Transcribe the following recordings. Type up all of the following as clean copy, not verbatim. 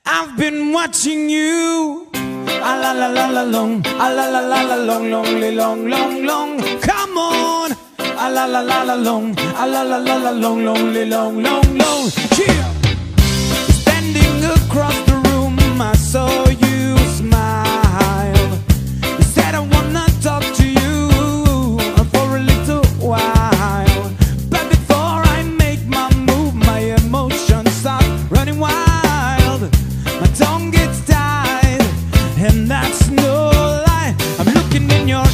I've been watching you. A la la la la long, a la la la la long, long. Come on. A la la la la long, a la la la la long, long. Yeah. Standing across the room, I saw you smile. You said I wanna talk to you for a little while, but before I make my move, my emotions start running wild. My tongue gets tied, and that's no lie. I'm looking in your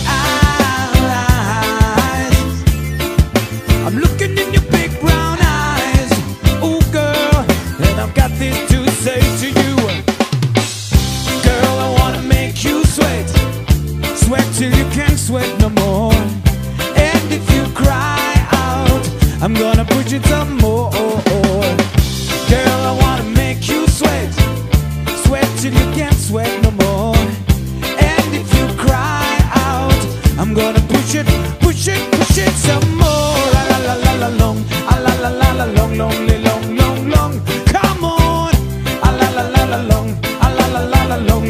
eyes. I'm looking in your big brown eyes. Oh girl, and I've got this to say to you. Girl, I wanna make you sweat. Sweat till you can't sweat no more. And if you cry out, I'm gonna push it some more. Girl, I wanna make you sweat. Sweat till you can't sweat no more. And if you cry out, I'm gonna push it some more. La la la la long, a la la la la long. Come on, a la la la la long, a la la la la long.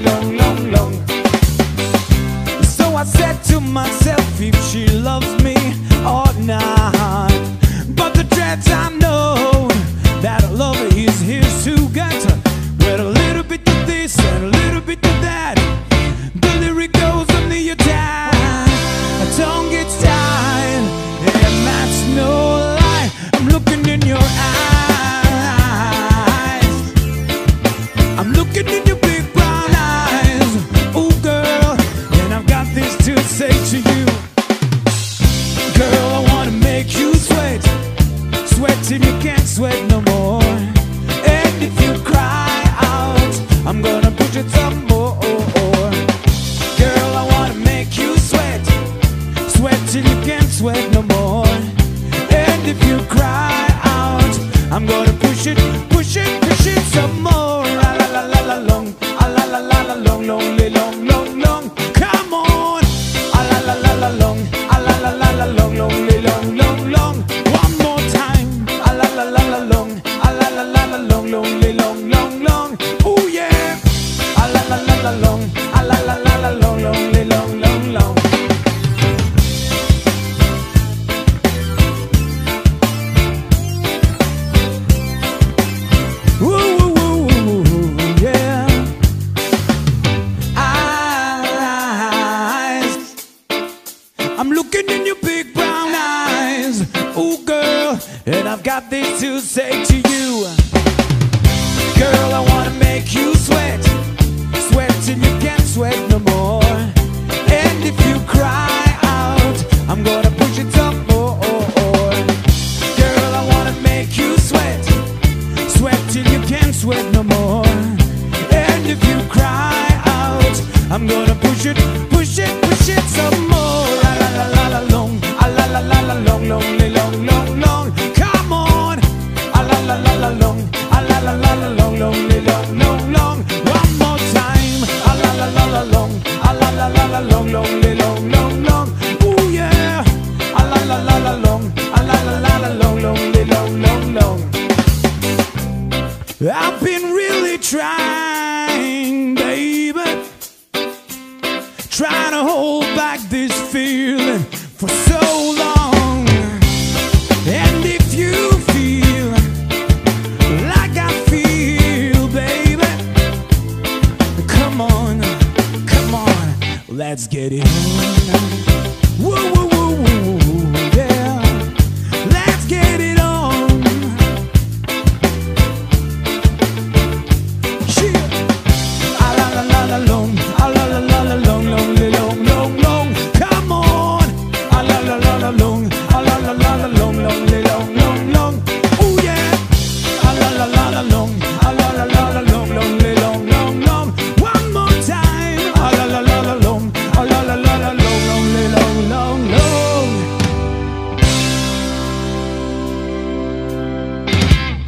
So I said to myself, if she loves me or not. But the dreads I know that love is here to get. With a little bit of this and a little bit of that, the lyric goes under your time. My tongue gets tied, and that's no lie. I'm looking in your eyes. I'm looking in your big brown eyes. Oh girl, and I've got this to say to you. Girl, I wanna make you sweat. Sweat till you can't sweat no more. And if you cry out, I'm gonna push it some more. Girl, I wanna make you sweat. Sweat till you can't sweat no more. And if you cry out, I'm gonna push it some more. La la la la la long, a la la la la long. Come on, a la la la la long, a la la la la long. One more time, a la la la la long, a la la la la long. Oh yeah, a la la la la long, a la la la la long. Yeah. Eyes, I'm looking in your big brown eyes. Oh girl, and I've got this to say to you. Girl, I wanna make you sweat. Sweat till you can't sweat no more. And if you cry out, I'm gonna push it some more. Girl, I wanna make you sweat. Sweat till you can't sweat no more. And if you cry out, I'm gonna push it some more. La la la la la long, a la la la la long. Come on, a la la la la long, a la la la la long. One more time, a la la la la long, a la la la la long. Oh yeah, a la la la la long, a la la la la long. I've been really trying, baby, trying to hold back this feeling for so long. And if you feel like I feel, baby, come on, let's get it on.